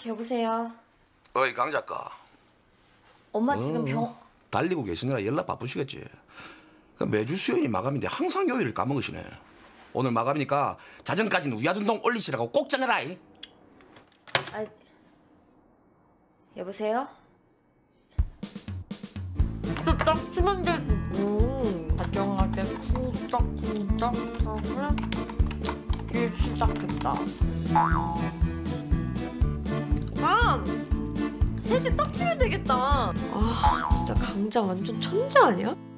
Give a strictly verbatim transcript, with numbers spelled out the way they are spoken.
여보세요. 어이 강 작가. 엄마 어, 지금 병... 달리고 계시느라 연락 바쁘시겠지. 매주 수요일이 마감인데 항상 요일을 까먹으시네. 오늘 마감이니까 자정까지는 우야전동 올리시라고 꼭 전해라. 아... 여보세요? 딱 치면 되고 다정하게 쿵짝쿵짝 하면 이게 시작했다. 아! 셋이 떡 치면 되겠다. 아 진짜 강자 완전 천재 아니야?